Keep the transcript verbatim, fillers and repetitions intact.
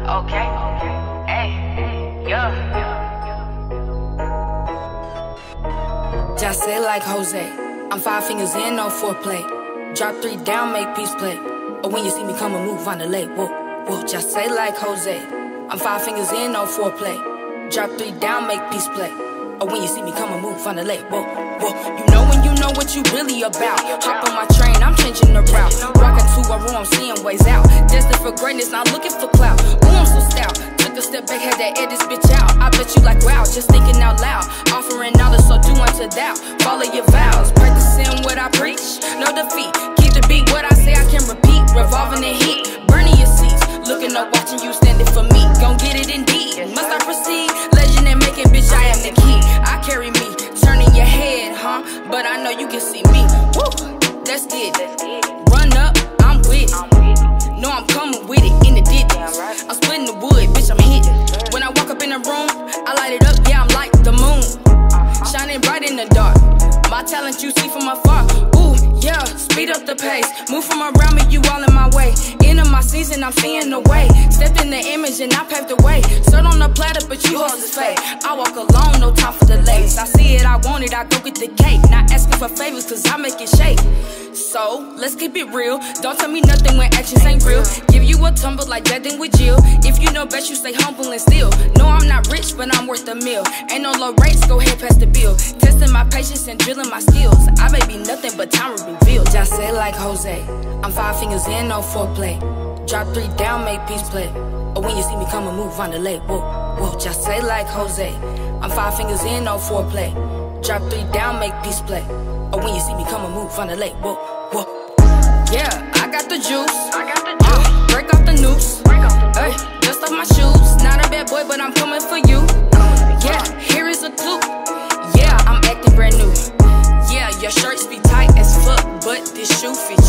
Okay, hey, yeah. Just say like Jose. I'm five fingers in, no foreplay. Drop three down, make peace play. Or when you see me come and move on the lake. Whoa, whoa, just say like Jose. I'm five fingers in, no foreplay. Drop three down, make peace play. Or when you see me come and move on the lake. Whoa, whoa, you know when you know what you really about. Hop on my train, I'm changing the route. Rockin' to a room, I'm seeing ways out. Destined for greatness, not looking for clout. Ooh, I'm so stout. Took a step back, had to edit this bitch out. I bet you like wow, just thinking out loud. Offering knowledge, so do unto thou. Follow your vows, practicing what I preach. No defeat, keep the beat. What I say I can repeat. Revolving in heat, burning your seats. Looking up, watching you standing for me. Gon' get it indeed. Must I proceed? Legend and making, bitch, I am the key. I carry me, turning your head, huh? But I know you can see me. Woo, that's it. Run up, I'm with it. No, I'm coming with it in the digits. I'm splitting the wood, bitch, I'm hitting. When I walk up in the room, I light it up, yeah, I'm like the moon. Shining bright in the dark. My talent you see from afar. Ooh, yeah, speed up the pace. Move from around me, you all in my way. End of my season, I'm seeing the way. Stepped in the image and I paved the way. Served on the platter, but you hold his fate. I walk alone, no time for delays. I see it, I want it, I go get the cake. Not asking for favors, cause I make it shake. So, let's keep it real. Don't tell me nothing when actions ain't real. Give you a tumble like Jaden with Jill. If you know best, you stay humble and still. No, I'm not rich, but I'm worth a meal. Ain't no low rates, go ahead, pass the bill. Testing my patience and drilling my skills. I may be nothing, but time will reveal. Just say like Jose. I'm five fingers in, no foreplay. Drop three down, make peace play. Or when you see me come and move on the lake. Whoa, whoa, just say like Jose. I'm five fingers in, no foreplay. Drop three down, make peace play. Or when you see me come and move on the lake. Whoa, whoa. Yeah, I got the juice. I got the juice. Uh, break off the noose. Hey, dust off my shoes. Not a bad boy, but I'm coming for you. Yeah, here is a clue. Yeah, I'm acting brand new. Yeah, your shirts be tight as fuck, but this shoe fit